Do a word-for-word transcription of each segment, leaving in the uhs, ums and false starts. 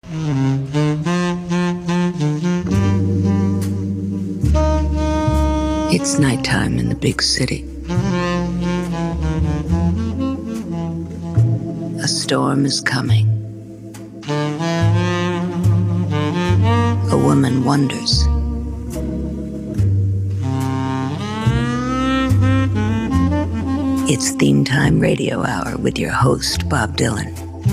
It's nighttime in the big city. A storm is coming. A woman wonders. It's Theme Time Radio Hour with your host, Bob Dylan.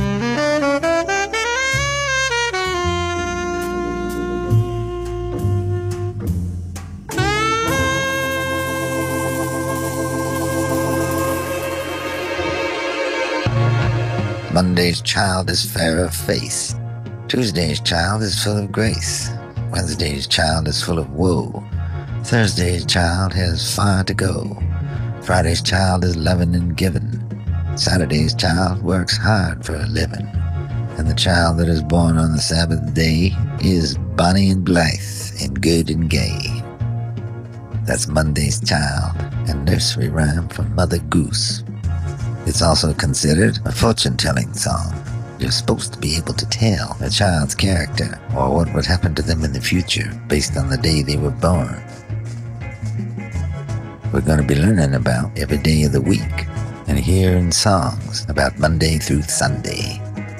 Monday's child is fair of face. Tuesday's child is full of grace. Wednesday's child is full of woe. Thursday's child has far to go. Friday's child is loving and giving. Saturday's child works hard for a living. And the child that is born on the Sabbath day is bonny and blithe and good and gay. That's Monday's child, a nursery rhyme from Mother Goose. It's also considered a fortune-telling song. You're supposed to be able to tell a child's character or what would happen to them in the future based on the day they were born. We're going to be learning about every day of the week and hearing songs about Monday through Sunday.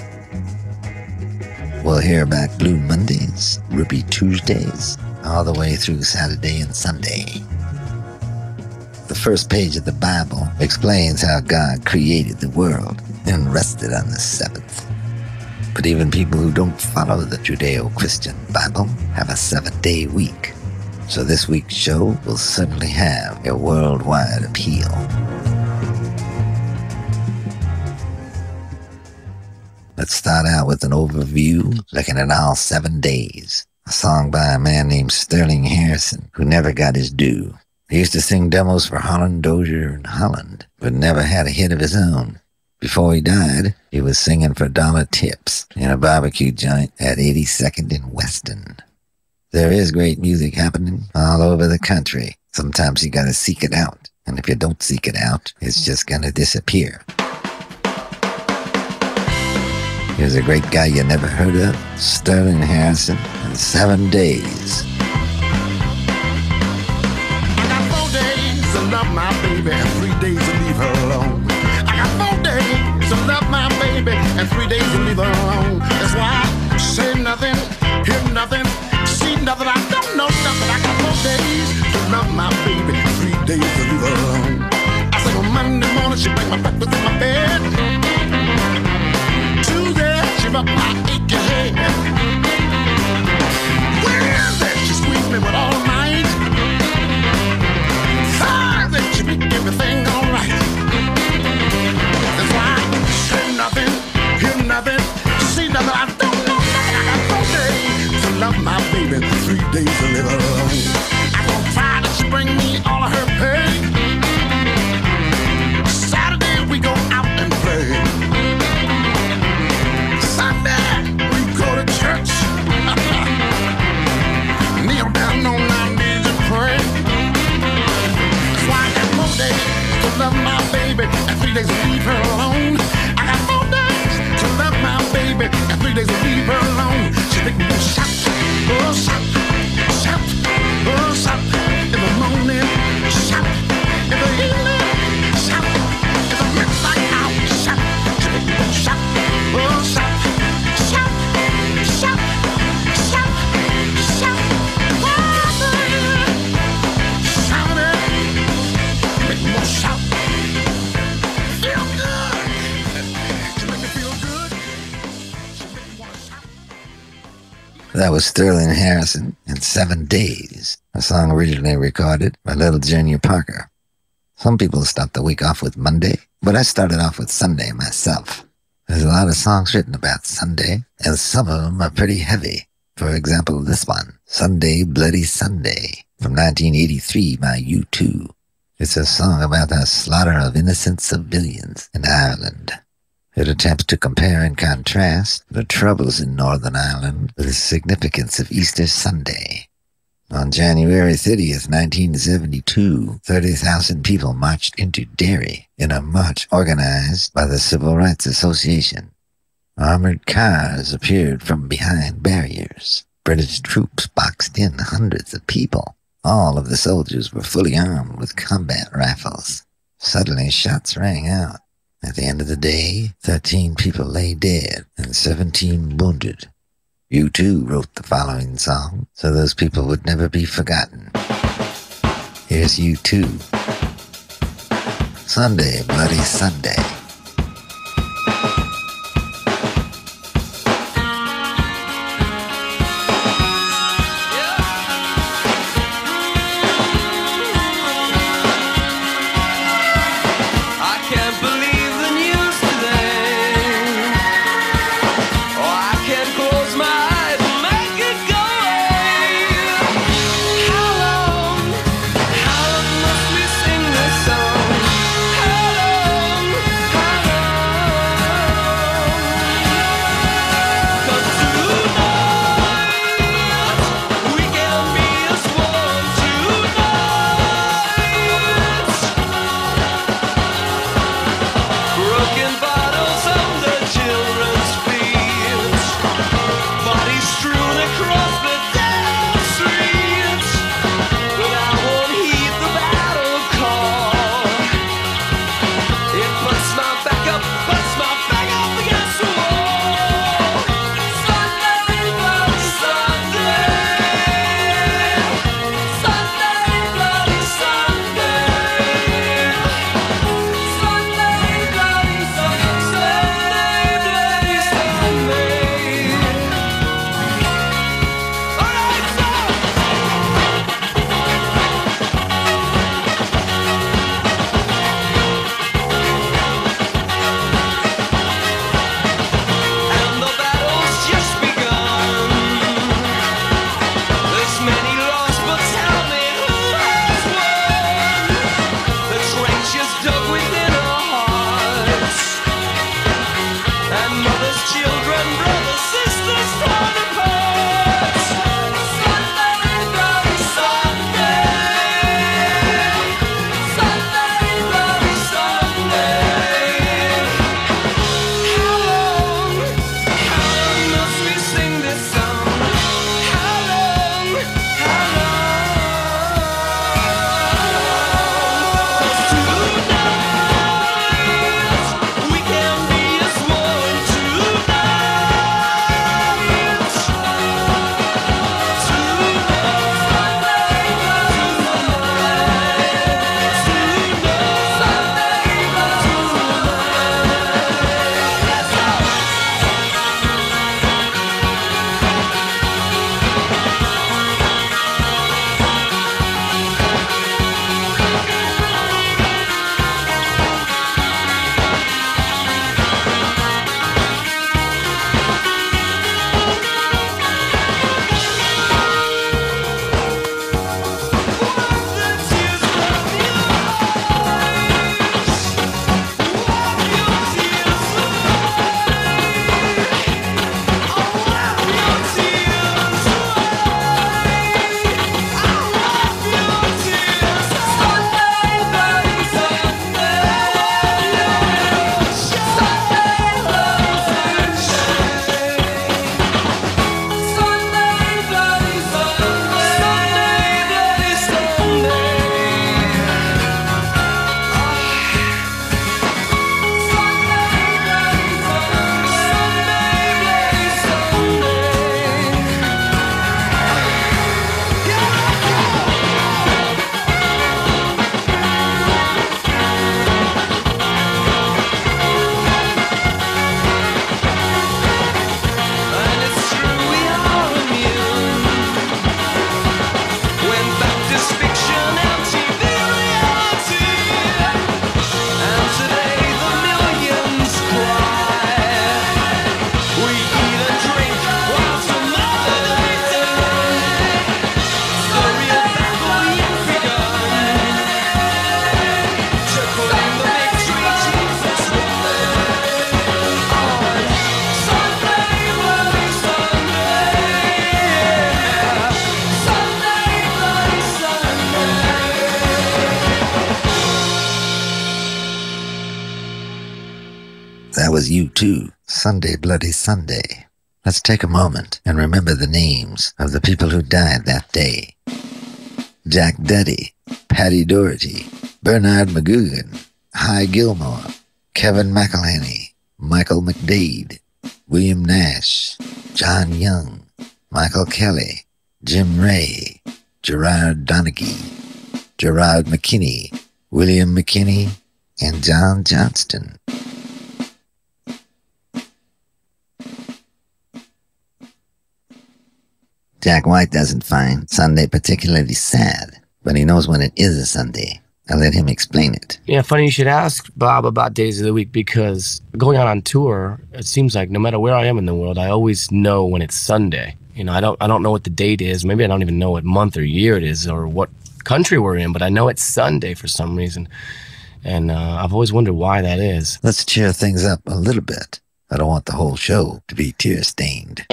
We'll hear about Blue Mondays, Ruby Tuesdays, all the way through Saturday and Sunday. The first page of the Bible explains how God created the world and rested on the seventh. But even people who don't follow the Judeo-Christian Bible have a seven-day week. So this week's show will certainly have a worldwide appeal. Let's start out with an overview looking at all seven days. A song by a man named Sterling Harrison who never got his due. He used to sing demos for Holland, Dozier, and Holland, but never had a hit of his own. Before he died, he was singing for dollar tips in a barbecue joint at eighty-second and Weston. There is great music happening all over the country. Sometimes you gotta seek it out, and if you don't seek it out, it's just gonna disappear. Here's a great guy you never heard of, Sterling Harrison, and Seven Days. Love my baby and three days to leave her alone. I got four days to love my baby and three days to leave her alone. That's why I say nothing, hear nothing, see nothing. I don't know nothing. I got four days to love my baby, three days to leave her alone. I said on Monday morning she bring my breakfast in my bed. Tuesday she rub my achy head. Wednesday she squeezed me with all of might. She make everything alright. That's why I say nothing, hear nothing, see nothing. I don't know nothing. I got four days to love my baby, three days to live alone. I gonna try that she bring me all of her pay. Saturday we go out and play. Sunday we go to church. Kneel down on our knees and pray. Days to love my baby and three days to leave her alone. I got four days to love my baby and three days to leave her alone. She make me shout, oh shout, shout, oh shout in the morning, shout in the evening, shout in the midnight hour, shout. She make me shout, oh shout, shout, shout, shout, shout, oh, shout it. Shout. Feel good. She make me feel good. She make me wanna shout. That was Sterling Harrison in Seven Days, a song originally recorded by Little Junior Parker. Some people start the week off with Monday, but I started off with Sunday myself. There's a lot of songs written about Sunday, and some of them are pretty heavy. For example, this one, Sunday Bloody Sunday, from nineteen eighty-three by U two. It's a song about the slaughter of innocent civilians in Ireland. It attempts to compare and contrast the troubles in Northern Ireland with the significance of Easter Sunday. On January thirtieth, nineteen seventy-two, thirty thousand people marched into Derry in a march organized by the Civil Rights Association. Armored cars appeared from behind barriers. British troops boxed in hundreds of people. All of the soldiers were fully armed with combat rifles. Suddenly, shots rang out. At the end of the day, thirteen people lay dead and seventeen wounded. U two wrote the following song, so those people would never be forgotten. Here's U two. Sunday, Bloody Sunday. was you too. Sunday, Bloody Sunday. Let's take a moment and remember the names of the people who died that day. Jack Duddy, Patty Doherty, Bernard McGugan, Hy Gilmore, Kevin McElhenney, Michael McDade, William Nash, John Young, Michael Kelly, Jim Ray, Gerard Donaghy, Gerard McKinney, William McKinney, and John Johnston. Jack White doesn't find Sunday particularly sad, but he knows when it is a Sunday. I'll let him explain it. Yeah, funny you should ask Bob about days of the week, because going out on tour, it seems like no matter where I am in the world, I always know when it's Sunday. You know, I don't I don't know what the date is. Maybe I don't even know what month or year it is or what country we're in, but I know it's Sunday for some reason. And uh, I've always wondered why that is. Let's cheer things up a little bit. I don't want the whole show to be tear-stained.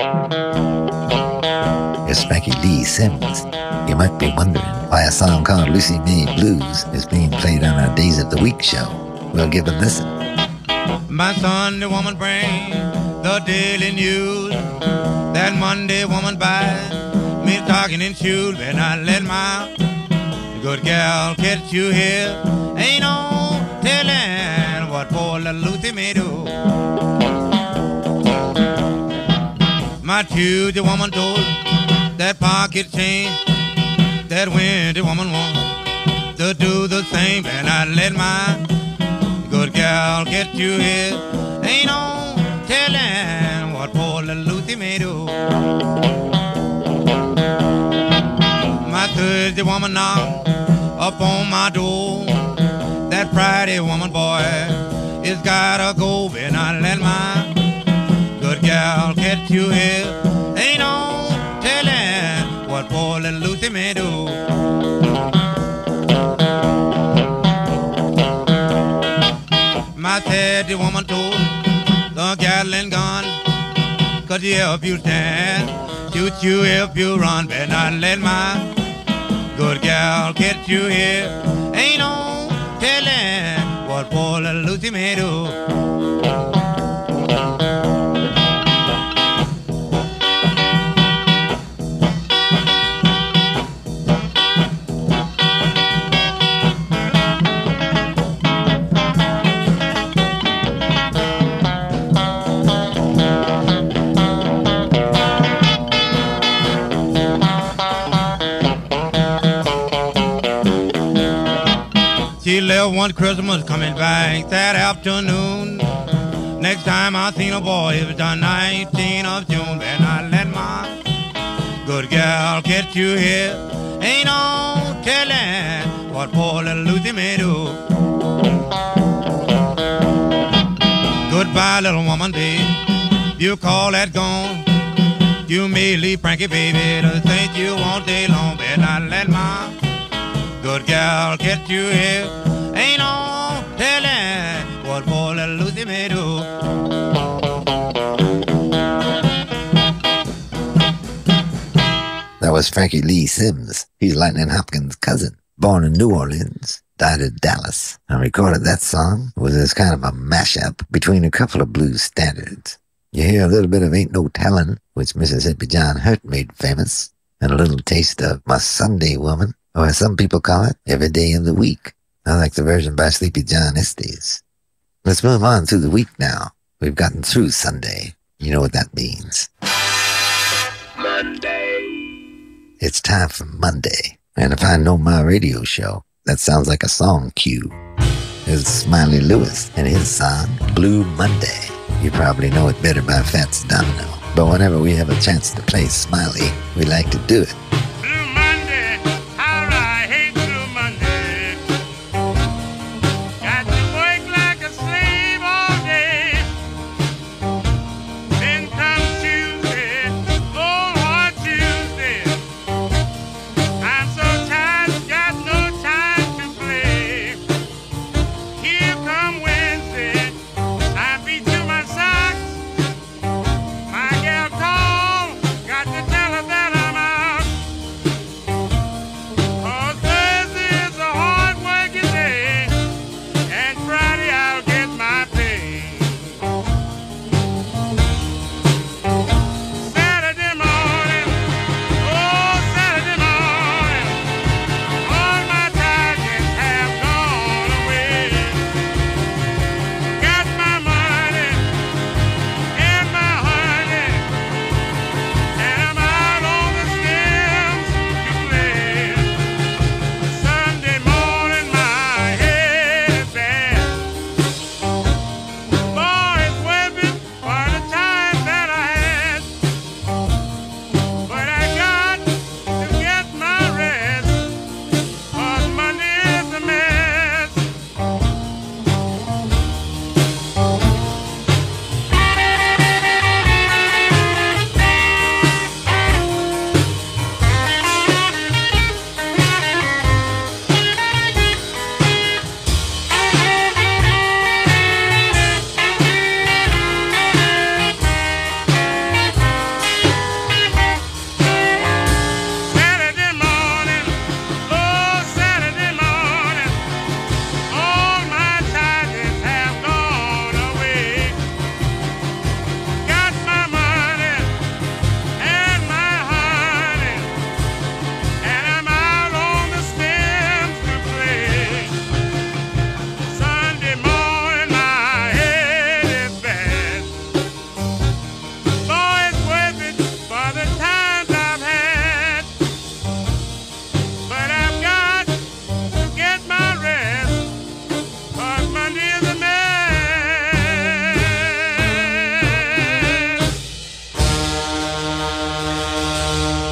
It's Frankie Lee Sims. You might be wondering why a song called Lucy May Blues is being played on our Days of the Week show. We'll give a listen. My Sunday woman brings the daily news. That Monday woman buys me stocking and shoes. When I let my good gal catch you here, ain't no telling what poor little Lucy may do. My Tuesday woman told that pocket change, that Wednesday woman wants to do the same. And I let my good gal get you here, ain't no telling what poor little Lucy may do. My Thursday woman knocked up on my door, that Friday woman boy is gotta go. And I let my good gal get you here, ain't no telling what poor little Lucy may do. My Saturday woman told the Gatling gun, cut you if you stand, shoot you if you run. Better not let my good gal get you here, ain't no telling what poor little Lucy may do. She left one Christmas, coming back that afternoon. Next time I seen a boy, it was the nineteenth of June. Then I let my good gal get you here, ain't no telling what poor little Lucy may do. Goodbye, little woman, babe, you call that gone. You may leave Frankie, baby, to think you won't stay long. Better not let my good gal get you here, ain't no telling what poor little Lucy may do. That was Frankie Lee Sims. He's Lightning Hopkins' cousin. Born in New Orleans, died in Dallas, and recorded that song. It was as kind of a mashup between a couple of blues standards. You hear a little bit of Ain't No Tellin', which Mississippi John Hurt made famous, and a little taste of My Sunday Woman, or as some people call it, Every Day of the Week. I like the version by Sleepy John Estes. Let's move on through the week now. We've gotten through Sunday. You know what that means. Monday. It's time for Monday. And if I know my radio show, that sounds like a song cue. It's Smiley Lewis and his song, Blue Monday. You probably know it better by Fats Domino. But whenever we have a chance to play Smiley, we like to do it.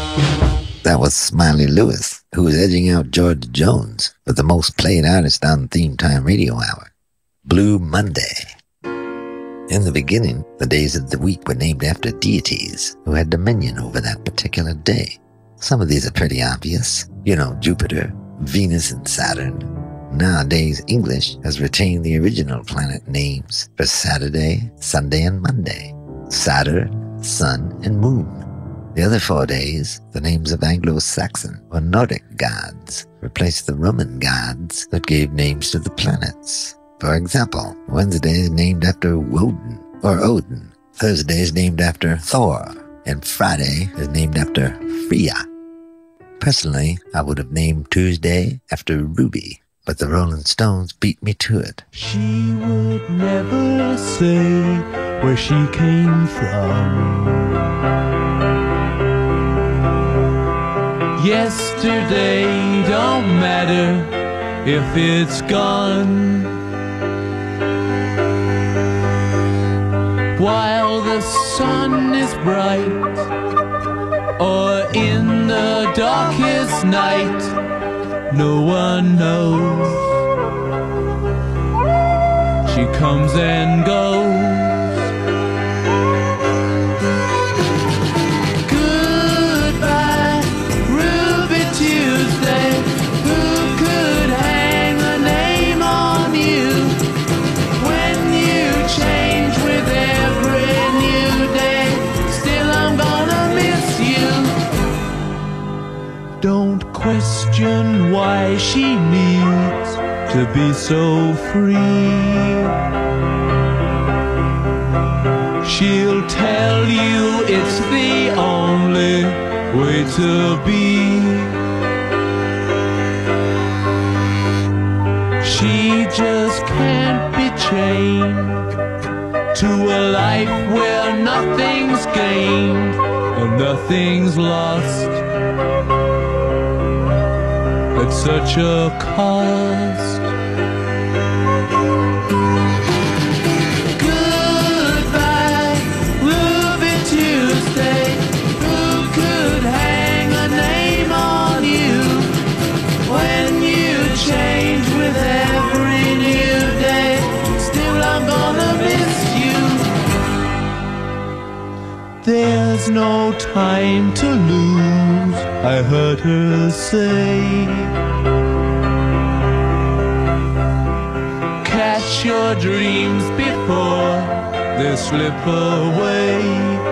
That was Smiley Lewis, who was edging out George Jones for the most played artist on Theme Time Radio Hour, Blue Monday. In the beginning, the days of the week were named after deities who had dominion over that particular day. Some of these are pretty obvious. You know, Jupiter, Venus, and Saturn. Nowadays, English has retained the original planet names for Saturday, Sunday, and Monday. Saturn, Sun, and Moon. The other four days, the names of Anglo-Saxon or Nordic gods replaced the Roman gods that gave names to the planets. For example, Wednesday is named after Woden or Odin. Thursday is named after Thor. And Friday is named after Freya. Personally, I would have named Tuesday after Ruby, but the Rolling Stones beat me to it. She would never say where she came from. Yesterday don't matter if it's gone. While the sun is bright, or in the darkest night, no one knows. She comes and goes. Don't question why she needs to be so free. She'll tell you it's the only way to be. She just can't be chained to a life where nothing's gained and nothing's lost at such a cost. Goodbye, Ruby Tuesday. Who could hang a name on you when you change with every new day? Still I'm gonna miss you. There's no time to lose, I heard her say. Catch your dreams before they slip away.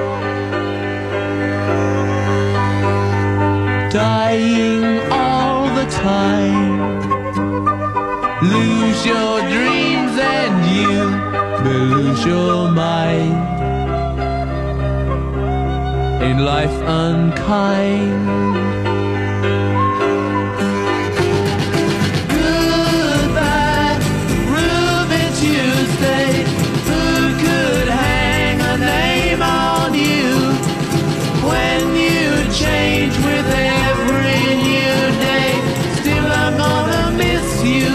Dying all the time. Lose your dreams and you may lose your mind. Ain't life unkind? Goodbye, Ruby Tuesday. Who could hang a name on you when you change with every new day? Still I'm gonna miss you.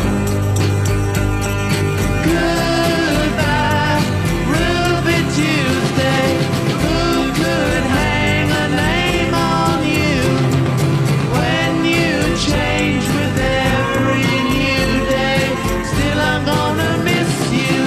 Goodbye, Ruby Tuesday. Who could hang a name on you when you change with every new day? Still I'm gonna miss you.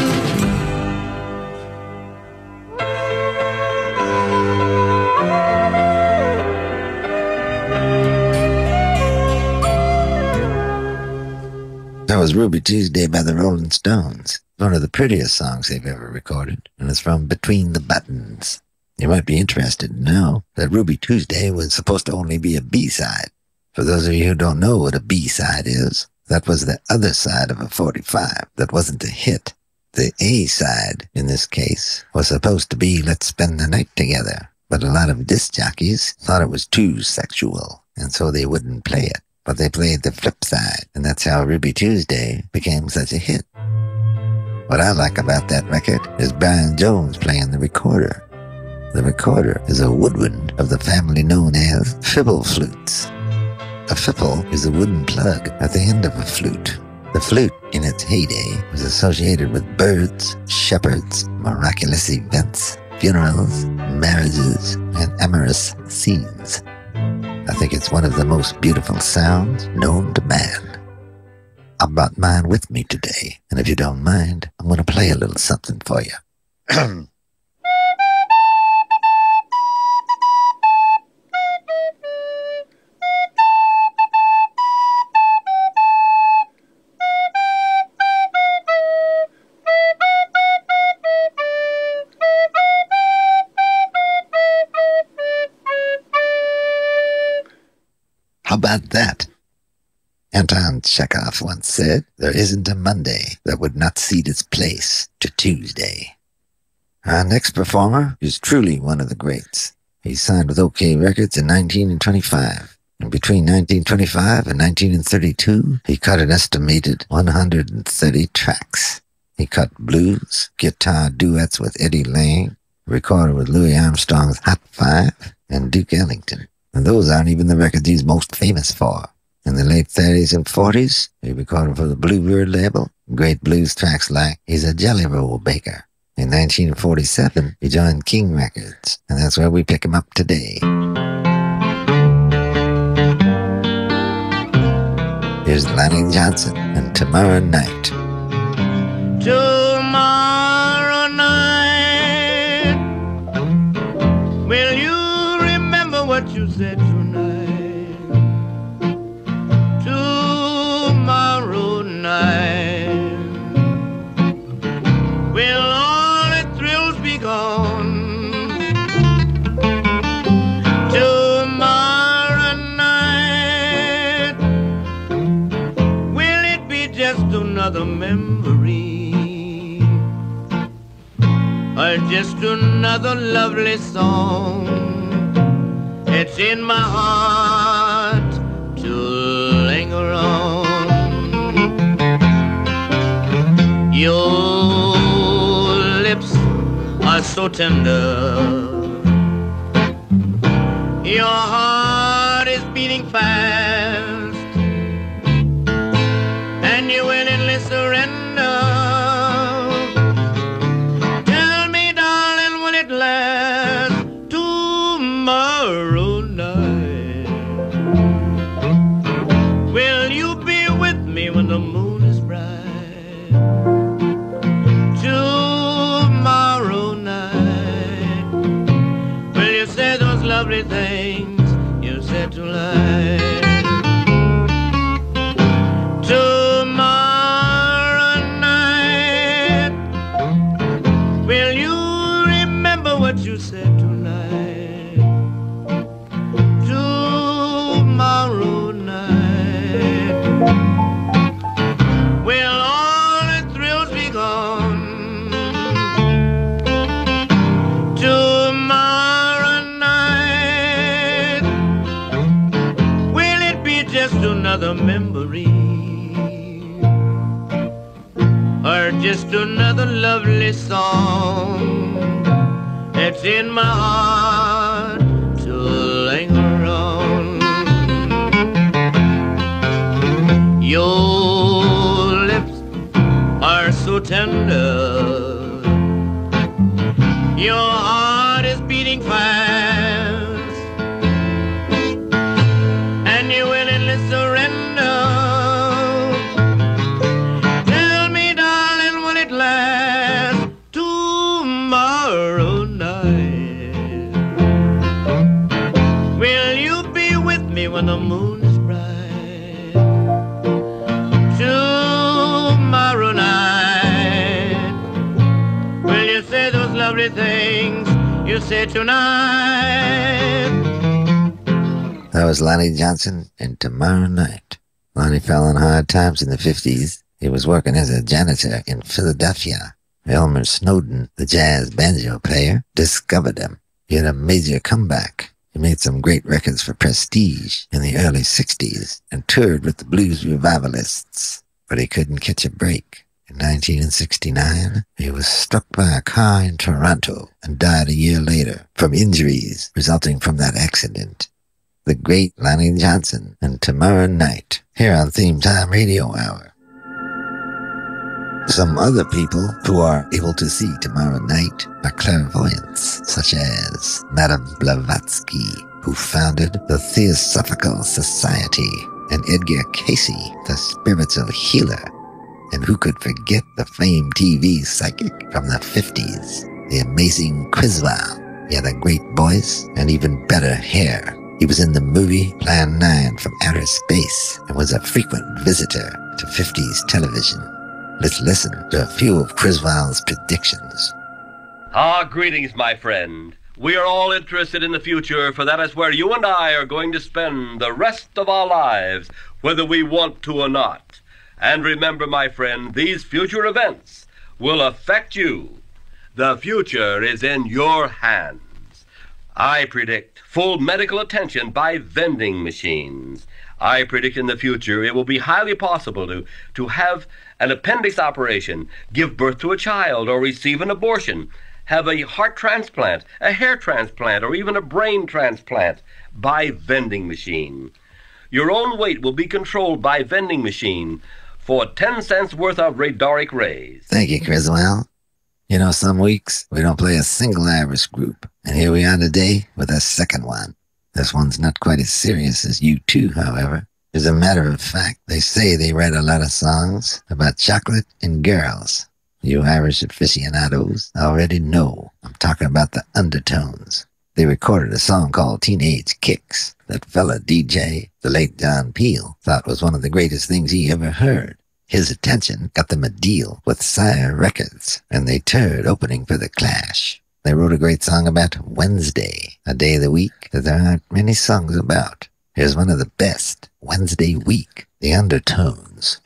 That was Ruby Tuesday by the Rolling Stones. One of the prettiest songs they've ever recorded, and it's from Between the Buttons. You might be interested to know that Ruby Tuesday was supposed to only be a B-side. For those of you who don't know what a B-side is, that was the other side of a forty-five. That wasn't a hit. The A-side, in this case, was supposed to be Let's Spend the Night Together. But a lot of disc jockeys thought it was too sexual, and so they wouldn't play it. But they played the flip side, and that's how Ruby Tuesday became such a hit. What I like about that record is Brian Jones playing the recorder. The recorder is a woodwind of the family known as fibble flutes. A fibble is a wooden plug at the end of a flute. The flute, in its heyday, was associated with birds, shepherds, miraculous events, funerals, marriages, and amorous scenes. think it's one of the most beautiful sounds known to man. I brought mine with me today, and if you don't mind, I'm going to play a little something for you. How about that? Anton Chekhov once said, there isn't a Monday that would not cede its place to Tuesday. Our next performer is truly one of the greats. He signed with OK Records in nineteen twenty-five. And between nineteen twenty-five and nineteen thirty-two, he cut an estimated one hundred thirty tracks. He cut blues, guitar duets with Eddie Lang, recorded with Louis Armstrong's Hot Five, and Duke Ellington. And those aren't even the records he's most famous for. In the late thirties and forties, he recorded for the Bluebird label great blues tracks like He's a Jelly Roll Baker. In nineteen forty-seven, he joined King Records, and that's where we pick him up today. Here's Lonnie Johnson and Tomorrow Night. Tomorrow night, will you remember what you said tonight? Tomorrow night, will all the thrills be gone? Tomorrow night, will it be just another memory, or just another lovely song? It's in my heart to linger on. Your lips are so tender, your heart is beating fast, and you willingly surrender. Tell me, darling, will it last? Tomorrow night, will you be with me when the moon is bright? Tomorrow night, will you say those lovely things you said tonight? Tomorrow night, will you remember what you said tonight? Tomorrow night, will all the thrills be gone? Tomorrow night, will it be just another memory, or just another lovely song? It's in my heart to linger on. Your lips are so tender, your heart is beating fast, and you willingly surrender. Tell me, darling, will it last? Tomorrow night, will you be with me when the moon is bright? Tomorrow night, will you say those lovely things you said tonight? That was Lonnie Johnson and Tomorrow Night. Lonnie fell on hard times in the fifties. He was working as a janitor in Philadelphia. Elmer Snowden, the jazz banjo player, discovered him. He had a major comeback. He made some great records for Prestige in the early sixties and toured with the blues revivalists, but he couldn't catch a break. In nineteen sixty-nine, he was struck by a car in Toronto and died a year later from injuries resulting from that accident. The great Lonnie Johnson and Tomorrow Night, here on Theme Time Radio Hour. Some other people who are able to see tomorrow night are clairvoyants, such as Madame Blavatsky, who founded the Theosophical Society, and Edgar Casey, the spiritual healer. And who could forget the famed T V psychic from the fifties, the amazing Criswell? He had a great voice and even better hair. He was in the movie Plan nine from Outer Space and was a frequent visitor to fifties television. Let's listen to a few of Criswell's predictions. Ah, greetings, my friend. We are all interested in the future, for that is where you and I are going to spend the rest of our lives, whether we want to or not. And remember, my friend, these future events will affect you. The future is in your hands. I predict full medical attention by vending machines. I predict in the future it will be highly possible to, to have an appendix operation, give birth to a child, or receive an abortion, have a heart transplant, a hair transplant, or even a brain transplant by vending machine. Your own weight will be controlled by vending machine for ten cents worth of radaric rays. Thank you, Criswell. You know, some weeks we don't play a single Irish group, and here we are today with a second one. This one's not quite as serious as you two, however. As a matter of fact, they say they write a lot of songs about chocolate and girls. You Irish aficionados already know I'm talking about the Undertones. They recorded a song called Teenage Kicks that fella D J, the late John Peel, thought was one of the greatest things he ever heard. His attention got them a deal with Sire Records, and they toured opening for The Clash. They wrote a great song about Wednesday, a day of the week that there aren't many songs about. Here's one of the best, Wednesday Week, The Undertones.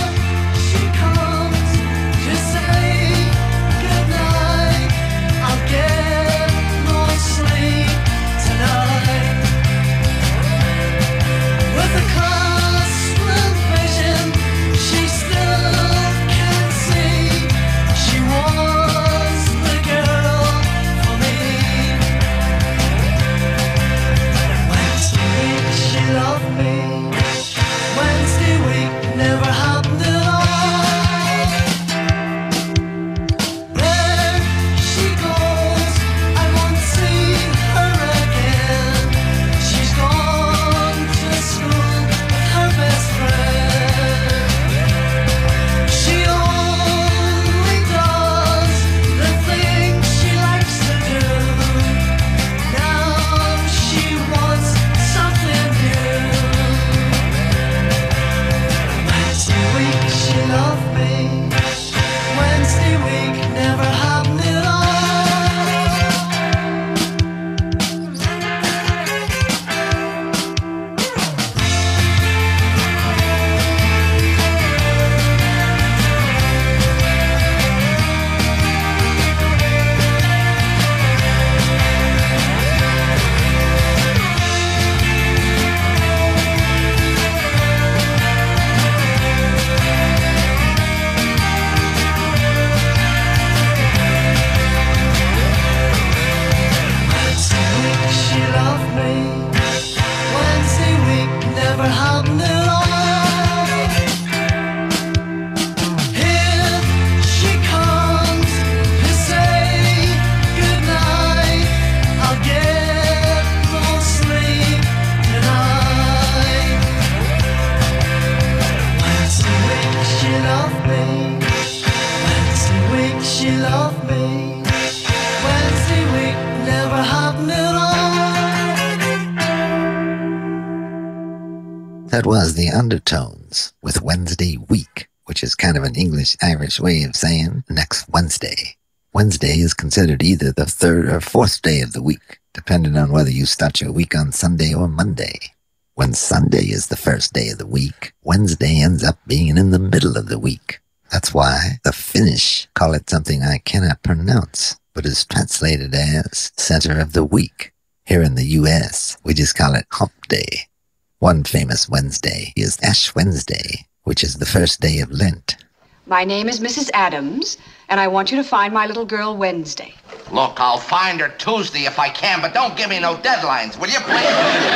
That was the Undertones with Wednesday Week, which is kind of an English-Irish way of saying next Wednesday. Wednesday is considered either the third or fourth day of the week, depending on whether you start your week on Sunday or Monday. When Sunday is the first day of the week, Wednesday ends up being in the middle of the week. That's why the Finnish call it something I cannot pronounce, but is translated as center of the week. Here in the U S, we just call it Hump Day. One famous Wednesday is Ash Wednesday, which is the first day of Lent. My name is Missus Adams, and I want you to find my little girl Wednesday. Look, I'll find her Tuesday if I can, but don't give me no deadlines, will you, please?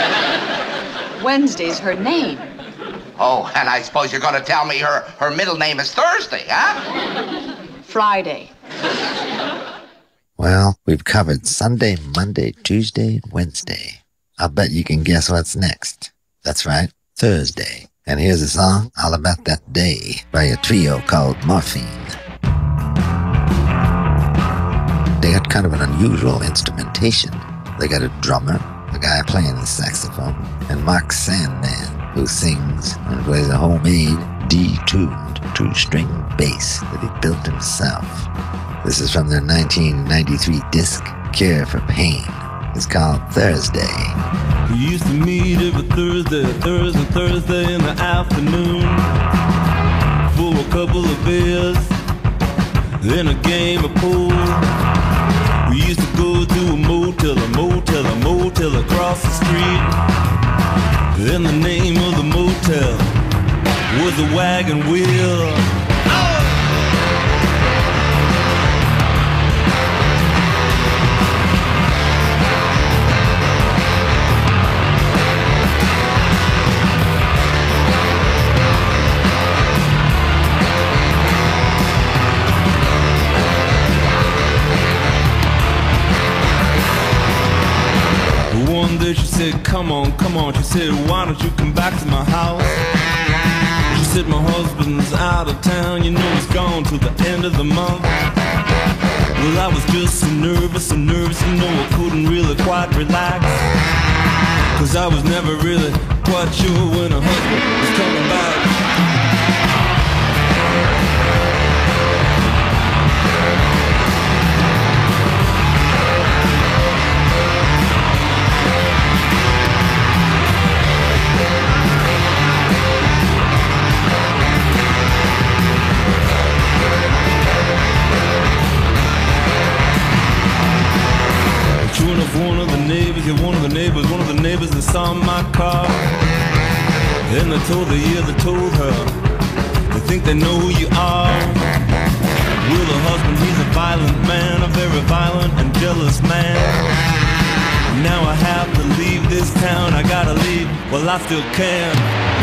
Wednesday's her name. Oh, and I suppose you're going to tell me her, her middle name is Thursday, huh? Friday. Well, we've covered Sunday, Monday, Tuesday, and Wednesday. I'll bet you can guess what's next. That's right, Thursday. And here's a song all about that day by a trio called Morphine. They got kind of an unusual instrumentation. They got a drummer, a guy playing the saxophone, and Mark Sandman, who sings and plays a homemade detuned two-string bass that he built himself. This is from their nineteen ninety-three disc, Cure for Pain. It's called Thursday. We used to meet every Thursday, Thursday, Thursday in the afternoon for a couple of beers, then a game of pool. We used to go to a motel, a motel, a motel across the street. Then the name of the motel was the Wagon Wheel. One day she said, come on, come on. She said, why don't you come back to my house? She said, my husband's out of town. You know he's gone till the end of the month. Well, I was just so nervous, so nervous, you know I couldn't really quite relax. Cause I was never really quite sure when her husband was coming back. Sure enough, one of the neighbors, yeah, one of the neighbors, one of the neighbors that saw my car. Then they told her, yeah, they told her, they think they know who you are. Well, the husband, he's a violent man, a very violent and jealous man. Now I have to leave this town, I gotta leave, well, I still can.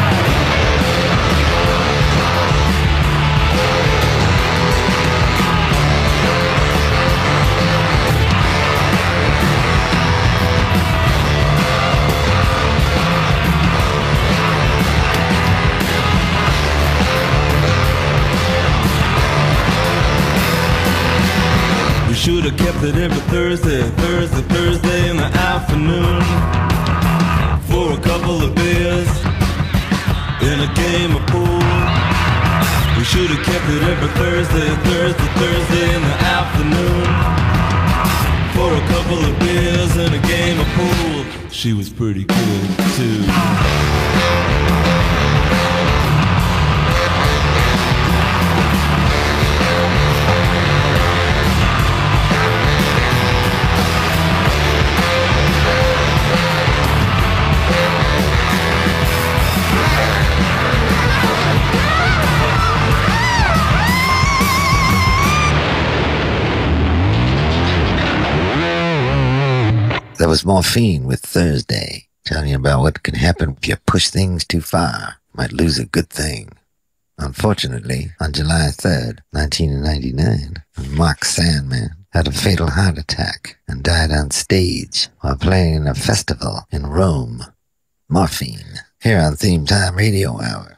We should have kept it every Thursday, Thursday, Thursday in the afternoon for a couple of beers in a game of pool. We should have kept it every Thursday, Thursday, Thursday in the afternoon for a couple of beers and a game of pool. She was pretty good too. That was Morphine with Thursday, telling you about what can happen if you push things too far. You might lose a good thing. Unfortunately, on July third, nineteen ninety-nine, Mark Sandman had a fatal heart attack and died on stage while playing in a festival in Rome. Morphine, here on Theme Time Radio Hour.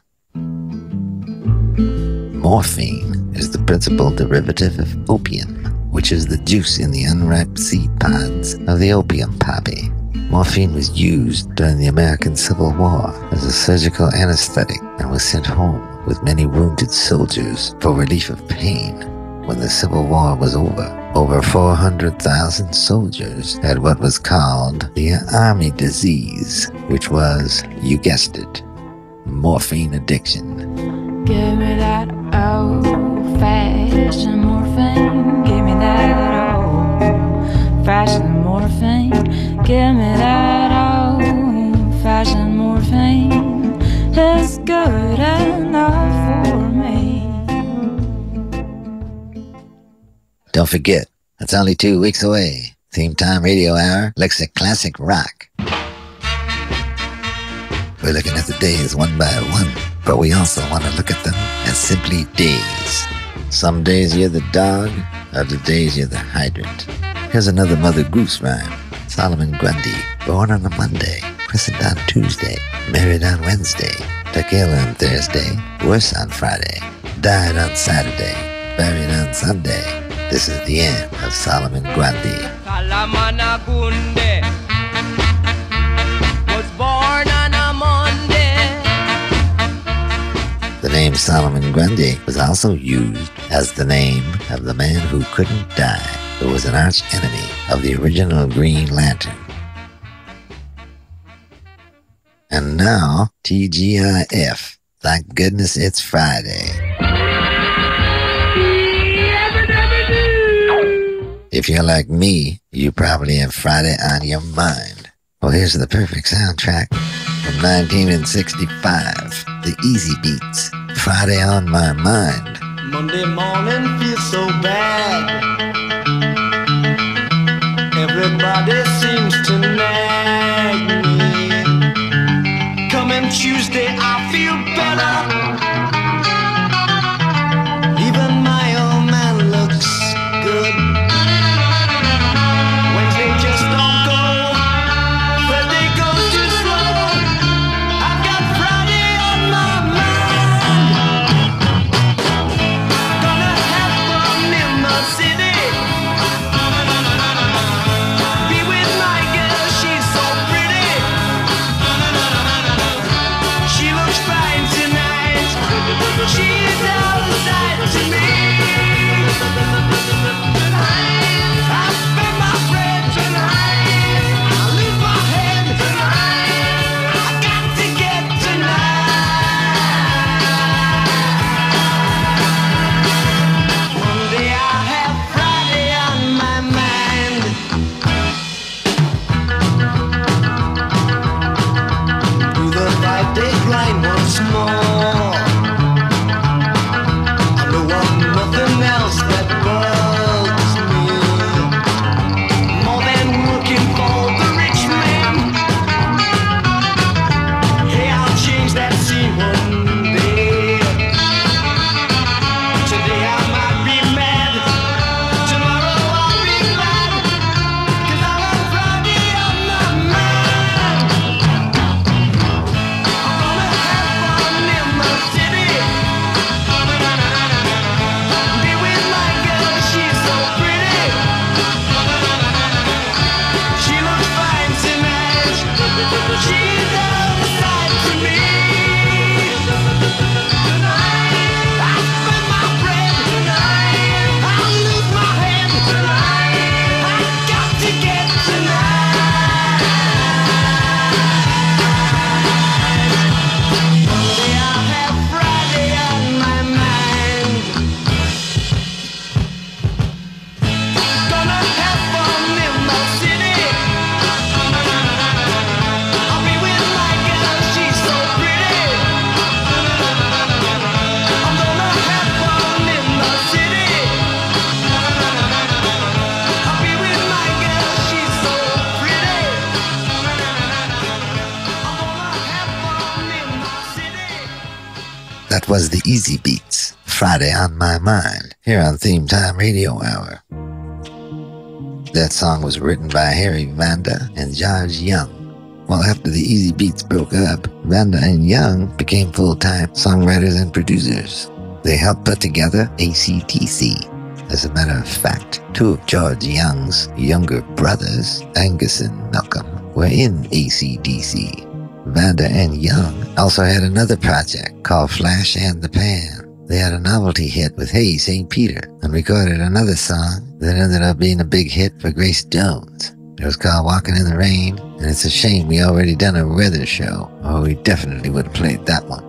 Morphine is the principal derivative of opium, which is the juice in the unripe seed pods of the opium poppy. Morphine was used during the American Civil War as a surgical anesthetic and was sent home with many wounded soldiers for relief of pain. When the Civil War was over, over four hundred thousand soldiers had what was called the Army disease, which was, you guessed it, morphine addiction. Give me that old-fashioned morphine. Give me that old-fashioned morphine. Give me that old-fashioned morphine. It's good enough for me. Don't forget, it's only two weeks away. Theme Time Radio Hour looks at classic rock. We're looking at the days one by one, but we also want to look at them as simply days. Some days you're the dog, other days you're the hydrant. Here's another Mother Goose rhyme. Solomon Grundy, born on a Monday, christened on Tuesday, married on Wednesday, took ill on Thursday, worse on Friday, died on Saturday, buried on Sunday. This is the end of Solomon Grundy. Solomon Grundy was born on a Monday. The name Solomon Grundy was also used as the name of the man who couldn't die, who was an arch enemy of the original Green Lantern. And now, T G I F. Thank goodness it's Friday. If you're like me, you probably have Friday on your mind. Well, here's the perfect soundtrack from nineteen sixty-five, The Easy Beats, Friday on My Mind. Monday morning feels so bad. Everybody seems to nag me. Coming Tuesday, I feel better. Even my old man looks good. Wednesday just don't go. Thursday goes too slow. I've got Friday on my mind. Gonna have fun in the city. Be with my girl, she's so pretty. She looks fine tonight. She's outside to me. I spend my bread tonight. I lose my head tonight. I got to get tonight. Monday I have Friday on my mind. Do the five-day grind once more. I don't want nothing else that bugs me more than working for the rich man. Hey, I'll change that scene one day. Today I might be mad. Tomorrow I'll be glad. 'Cause I got Friday on my mind. I'm gonna have fun in the city. Be with my girl, she's so pretty. She looks fine tonight. She's outside to me. Tonight, I spend my bread tonight. I'll lose my head tonight. I got to get tonight. Monday I have Friday on my mind. Gonna have fun in the city. I'll be with my girl, she's so pretty. I'm gonna have fun in the city. I'll be with my girl, she's so pretty. I'm gonna have fun in the city. That was The Easy Beats, Friday on My Mind, here on Theme Time Radio Hour. That song was written by Harry Vanda and George Young. Well, after the Easy Beats broke up, Vanda and Young became full-time songwriters and producers. They helped put together A C D C. As a matter of fact, two of George Young's younger brothers, Angus and Malcolm, were in A C D C. Vanda and Young also had another project called Flash and the Pan. They had a novelty hit with Hey Saint Peter and recorded another song that ended up being a big hit for Grace Jones. It was called Walking in the Rain, and it's a shame we already done a weather show, or we definitely would have played that one.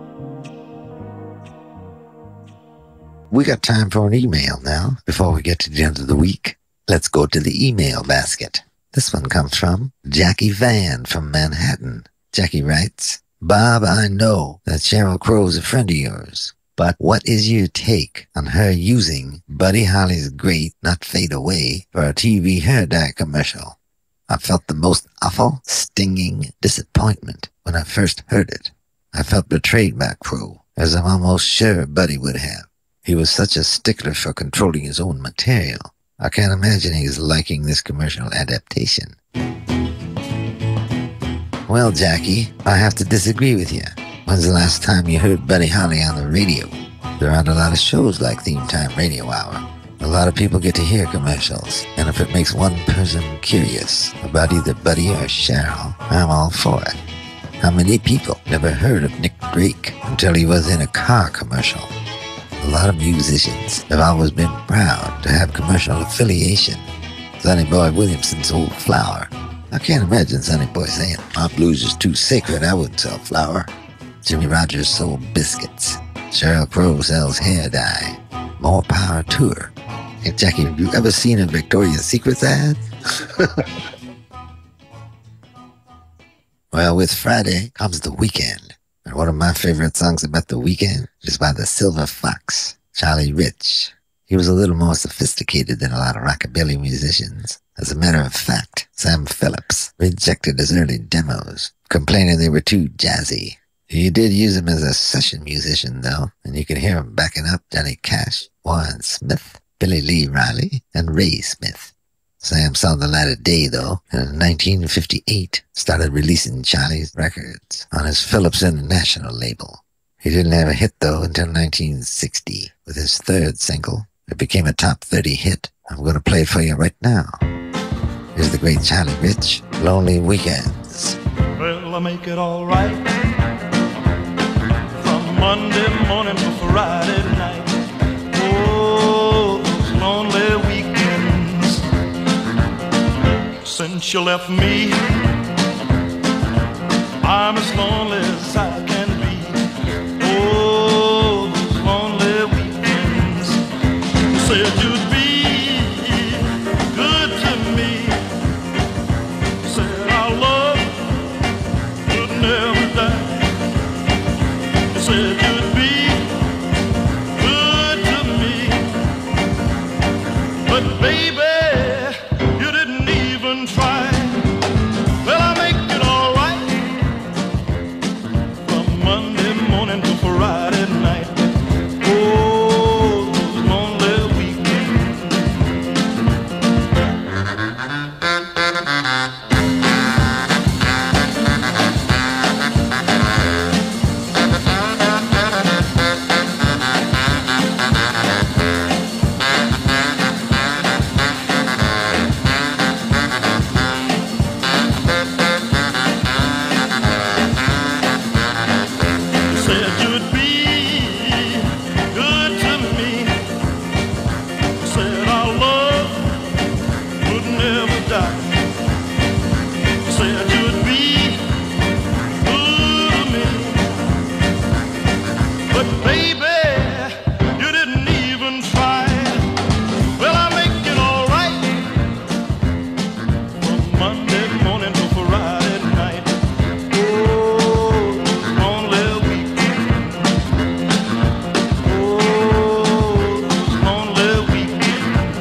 We got time for an email now, before we get to the end of the week. Let's go to the email basket. This one comes from Jackie Van from Manhattan. Jackie writes, Bob, I know that Sheryl Crow's a friend of yours, but what is your take on her using Buddy Holly's Great Not Fade Away for a T V hair dye commercial? I felt the most awful, stinging disappointment when I first heard it. I felt betrayed by Crow, as I'm almost sure Buddy would have. He was such a stickler for controlling his own material. I can't imagine he's liking this commercial adaptation. Well, Jackie, I have to disagree with you. When's the last time you heard Buddy Holly on the radio? There aren't a lot of shows like Theme Time Radio Hour. A lot of people get to hear commercials, and if it makes one person curious about either Buddy or Cheryl, I'm all for it. How many people never heard of Nick Drake until he was in a car commercial? A lot of musicians have always been proud to have commercial affiliation. Sonny Boy Williamson's Old Flower. I can't imagine Sonny Boy saying, "My blues is too sacred, I wouldn't sell flour." Jimmy Rogers sold biscuits. Sheryl Crow sells hair dye. More power to her. Hey, Jackie, have you ever seen a Victoria's Secret ad? Well, with Friday comes the weekend. And one of my favorite songs about the weekend is by the Silver Fox, Charlie Rich. He was a little more sophisticated than a lot of rockabilly musicians. As a matter of fact, Sam Phillips rejected his early demos, complaining they were too jazzy. He did use him as a session musician, though, and you can hear him backing up Johnny Cash, Warren Smith, Billy Lee Riley, and Ray Smith. Sam saw the light of day, though, and in nineteen fifty-eight started releasing Charlie's records on his Phillips International label. He didn't have a hit, though, until nineteen sixty. With his third single, it became a top thirty hit. I'm going to play it for you right now. Here's the great Charlie Rich, Lonely Weekends. Well, I make it all right from Monday morning to Friday night. Oh, those lonely weekends. Since you left me, I'm as lonely as I can be. Oh, those lonely weekends. You said you'd be good to me. You said our love would never die. You said you'd be good to me. But baby, you didn't even try. Well, I make it all right from Monday morning to Friday night. Oh, those lonely weekends. You said you'd be good to me. You said our love would never die. You said you'd be good to me. But baby, you didn't even try. Well, I make it all right from Monday morning to Friday night. Oh, those lonely weekends. Oh, those lonely weekends.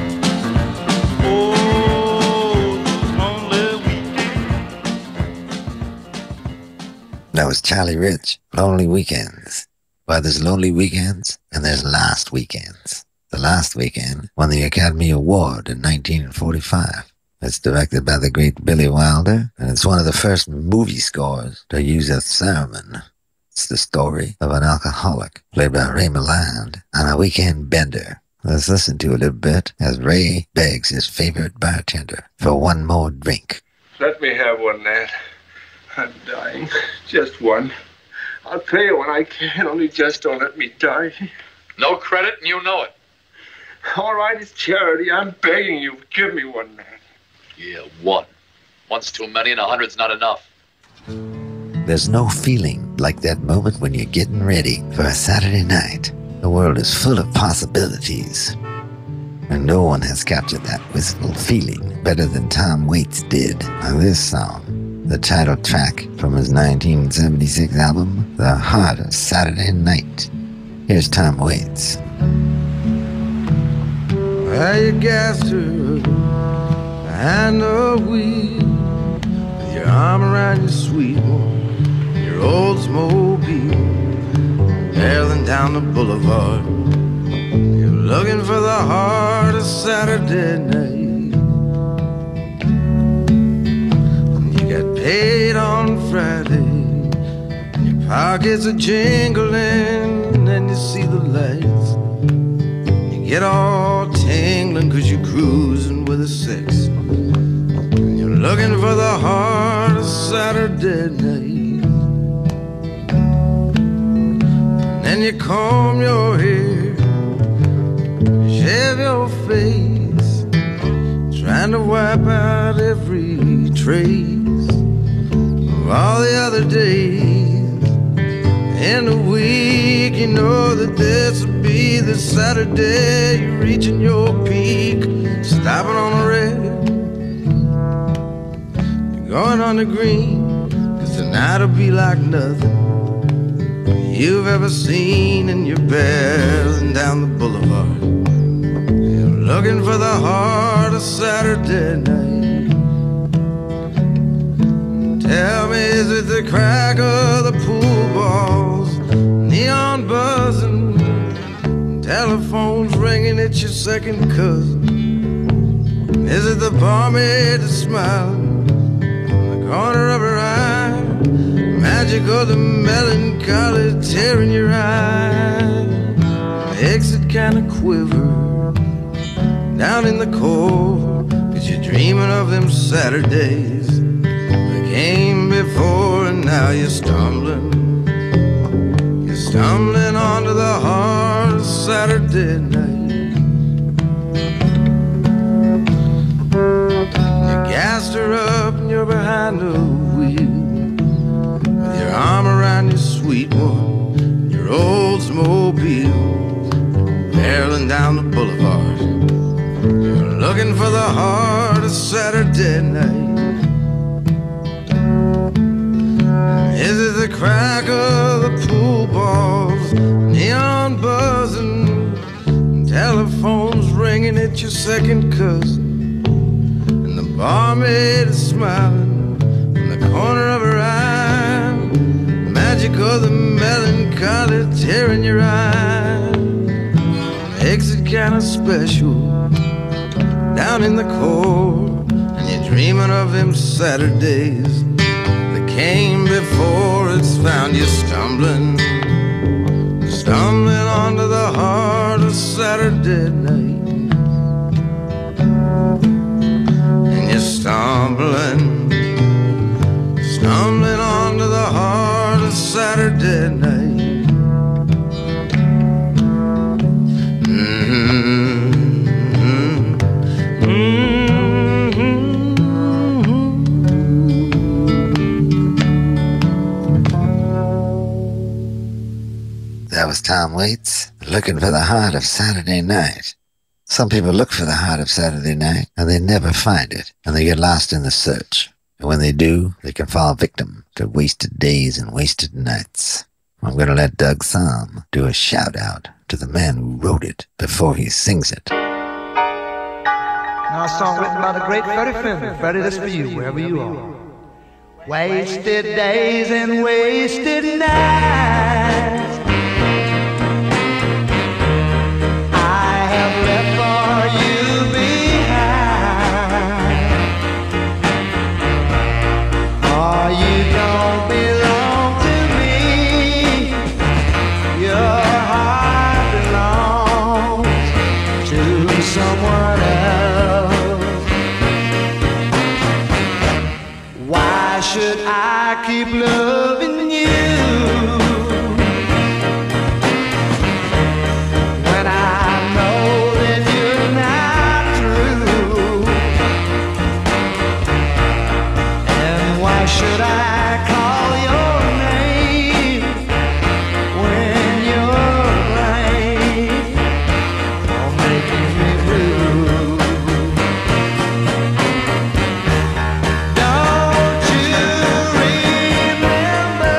Oh, those lonely weekends. That was Charlie Rich, Lonely Weekends. Well, there's Lonely Weekends and there's Last Weekends. The Last Weekend won the Academy Award in nineteen forty-five. It's directed by the great Billy Wilder, and it's one of the first movie scores to use a theremin. It's the story of an alcoholic, played by Ray Milland, on a weekend bender. Let's listen to a little bit as Ray begs his favorite bartender for one more drink. Let me have one, Nat. I'm dying. Just one. I'll pay you when I can, only just don't let me die. No credit, and you know it. All right, it's charity. I'm begging you. Give me one, Nat. Yeah, one. One's too many, and a hundred's not enough. There's no feeling like that moment when you're getting ready for a Saturday night. The world is full of possibilities. And no one has captured that wistful feeling better than Tom Waits did on this song, the title track from his nineteen seventy-six album, The Heart of Saturday Night. Here's Tom Waits. Well, you gassed her behind the wheel with your arm around your sweet one, your Oldsmobile, barreling down the boulevard. You're looking for the heart of Saturday night. late on Friday, and your pockets are jingling, and you see the lights. You get all tingling cause you're cruising with a six, and you're looking for the heart of Saturday night. And then you comb your hair, shave your face, trying to wipe out every trace of all the other days in the week. You know that this will be the Saturday you're reaching your peak, stopping on the red, you're going on the green, cause tonight will be like nothing you've ever seen, and you're barreling down the boulevard, you're looking for the heart of Saturday night. Tell me, is it the crack of the pool balls, neon buzzing, telephones ringing, it's your second cousin? Is it the barmaid that's smiling in the corner of her eye, magic of the melancholy tearing your eye, makes it kind of quiver down in the core, cause you're dreaming of them Saturdays that came before, and now you're stumbling, you're stumbling onto the heart of Saturday night. You gassed her up and you're behind the wheel, with your arm around your sweet one, your Oldsmobile, barreling down the boulevard, you're looking for the heart of Saturday night. Is it the crack of the pool balls, neon buzzing, telephones ringing, it's your second cousin, and the barmaid is smiling in the corner of her eye, magic of the melancholy tearing your eye, makes it kind of special down in the core, and you're dreaming of them Saturdays that came before. It's found you stumbling, stumbling onto the heart of Saturday night, and you're stumbling, stumbling onto the heart of Saturday night. Mm-hmm. That was Tom Waits, looking for the heart of Saturday night. Some people look for the heart of Saturday night, and they never find it, and they get lost in the search. And when they do, they can fall victim to wasted days and wasted nights. I'm going to let Doug Thom do a shout-out to the man who wrote it before he sings it. Now a song written by the great Freddie Fender. Freddie, this for you, wherever you are. Wasted days and wasted nights, someone else. Why should I keep loving you when I know that you're not true? And why should I call your name when you're right or making me blue? Don't you remember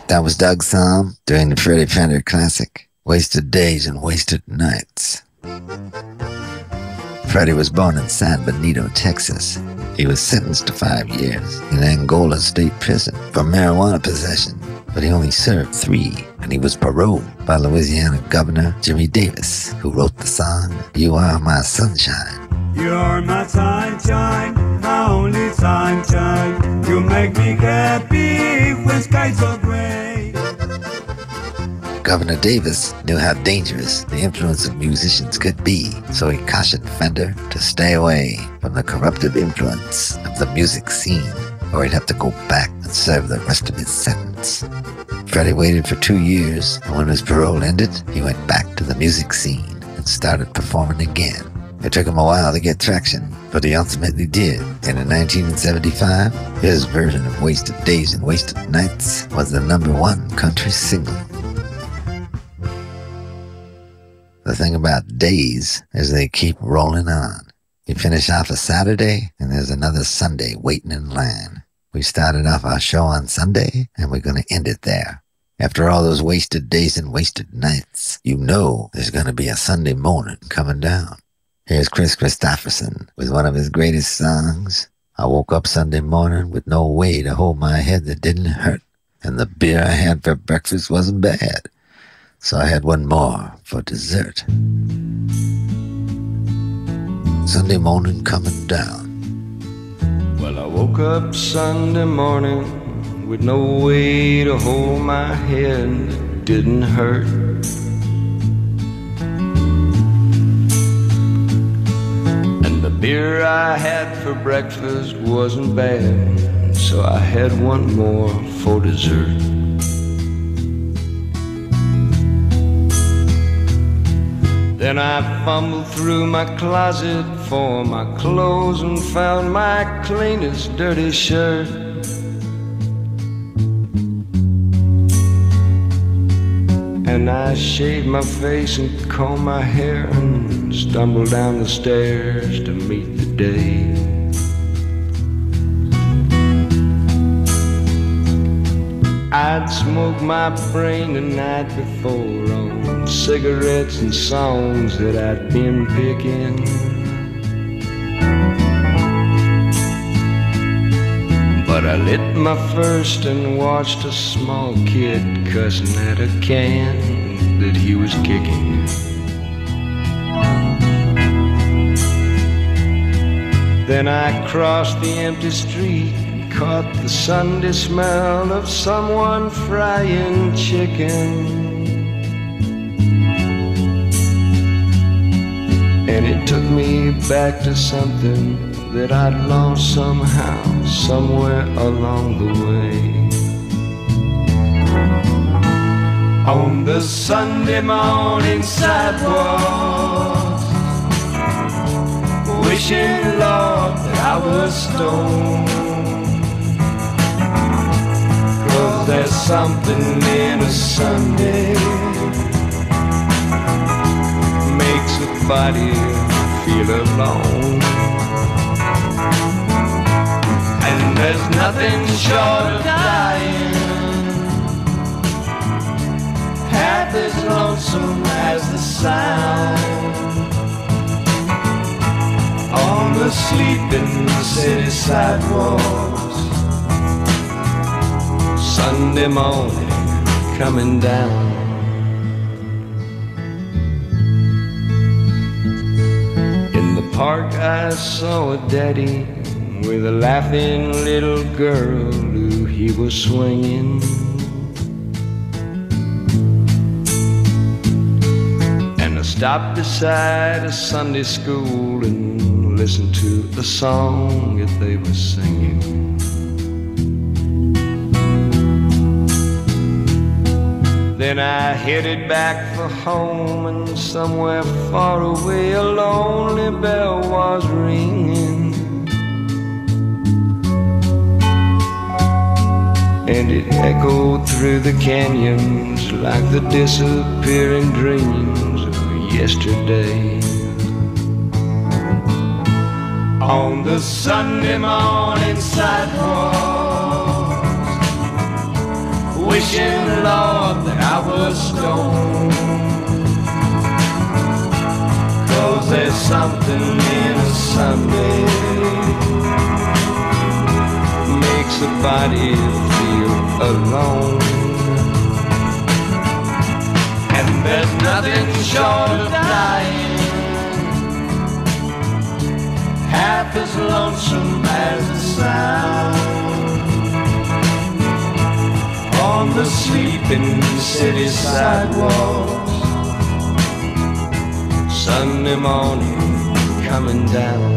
That was Doug's song during the Freddie Fender classic, Wasted Days and Wasted Nights. Freddie was born in San Benito, Texas. He was sentenced to five years in Angola State Prison for marijuana possession, but he only served three, and he was paroled by Louisiana Governor Jimmy Davis, who wrote the song, You Are My Sunshine. You're my sunshine, my only sunshine. You make me happy when skies are gray. Governor Davis knew how dangerous the influence of musicians could be, so he cautioned Fender to stay away from the corruptive influence of the music scene, or he'd have to go back and serve the rest of his sentence. Freddie waited for two years, and when his parole ended, he went back to the music scene and started performing again. It took him a while to get traction, but he ultimately did, and in nineteen seventy-five, his version of Wasted Days and Wasted Nights was the number one country single. The thing about days is they keep rolling on. You finish off a Saturday, and there's another Sunday waiting in line. We started off our show on Sunday, and we're going to end it there. After all those wasted days and wasted nights, you know there's going to be a Sunday morning coming down. Here's Chris Christopherson with one of his greatest songs. I woke up Sunday morning with no way to hold my head that didn't hurt, and the beer I had for breakfast wasn't bad. So I had one more for dessert. Sunday morning coming down. Well, I woke up Sunday morning with no way to hold my head that didn't hurt. And the beer I had for breakfast wasn't bad, so I had one more for dessert. Then I fumbled through my closet for my clothes and found my cleanest dirty shirt. And I shaved my face and combed my hair and stumbled down the stairs to meet the day. I'd smoked my brain the night before on cigarettes and songs that I'd been picking. But I lit my first and watched a small kid cussing at a can that he was kicking. Then I crossed the empty street, caught the Sunday smell of someone frying chicken. And it took me back to something that I'd lost somehow, somewhere along the way. On the Sunday morning sidewalk, wishing, Lord, that I was stoned. Cause there's something in a Sunday makes a body feel alone. And there's nothing short of dying half as lonesome as the sound on the sleeping city sidewalks. Sunday morning coming down. In the park I saw a daddy with a laughing little girl who he was swinging. And I stopped beside a Sunday school and listened to the song that they were singing. Then I headed back for home, and somewhere far away a lonely bell was ringing. And it echoed through the canyons like the disappearing dreams of yesterday. On the Sunday morning sidewalk, wishing, Lord, that I was stoned. 'Cause there's something in a Sunday makes a body feel alone. And there's nothing short of dying half as lonesome as the sound on the sleeping city sidewalks, Sunday morning coming down.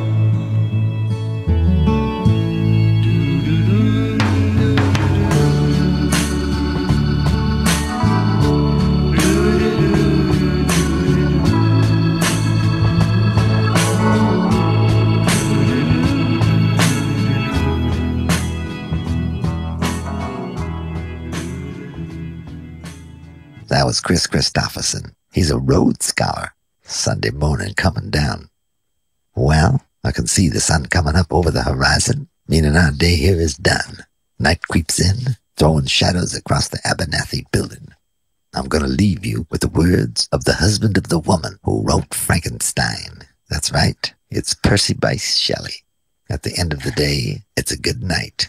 That was Chris Christopherson. He's a Rhodes Scholar. Sunday morning coming down. Well, I can see the sun coming up over the horizon, meaning our day here is done. Night creeps in, throwing shadows across the Abernathy building. I'm going to leave you with the words of the husband of the woman who wrote Frankenstein. That's right, it's Percy Bysshe Shelley. At the end of the day, it's a good night.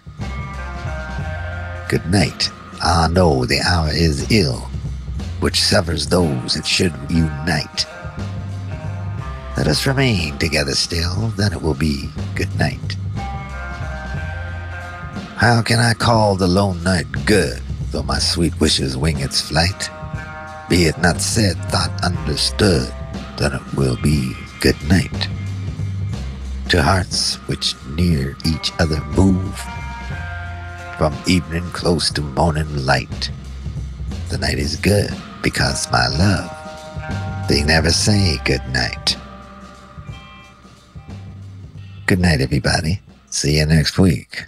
Good night. Ah, no, the hour is ill, which severs those it should unite. Let us remain together still, then it will be good night. How can I call the lone night good, though my sweet wishes wing its flight? Be it not said, thought understood, then it will be good night. To hearts which near each other move, from evening close to morning light, the night is good, because my love, they never say good night. Good night, everybody. See you next week.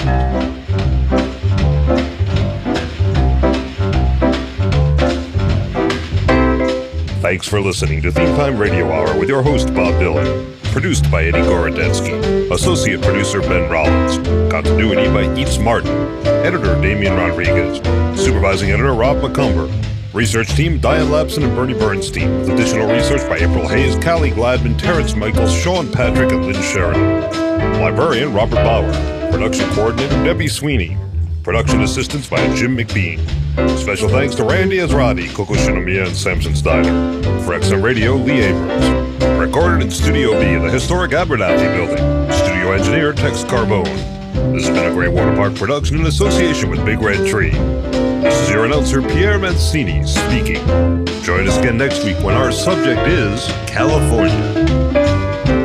Thanks for listening to Theme Time Radio Hour with your host, Bob Dylan. Produced by Eddie Gorodetsky. Associate producer, Ben Rollins. Continuity by Eats Martin. Editor, Damian Rodriguez. Supervising editor, Rob McCumber. Research team, Diane Lapson and Bernie Bernstein. With additional research by April Hayes, Callie Gladman, Terrence Michaels, Sean Patrick, and Lynn Sheridan. Librarian, Robert Bauer. Production coordinator, Debbie Sweeney. Production assistance by Jim McBean. Special thanks to Randy Azradi, Coco Shinomiya, and Samson Steiner. For X M Radio, Lee Abrams. Recorded in Studio B in the historic Abernathy building. Studio engineer, Tex Carbone. This has been a Great Water Park production in association with Big Red Tree. This is your announcer, Pierre Mancini, speaking. Join us again next week when our subject is California.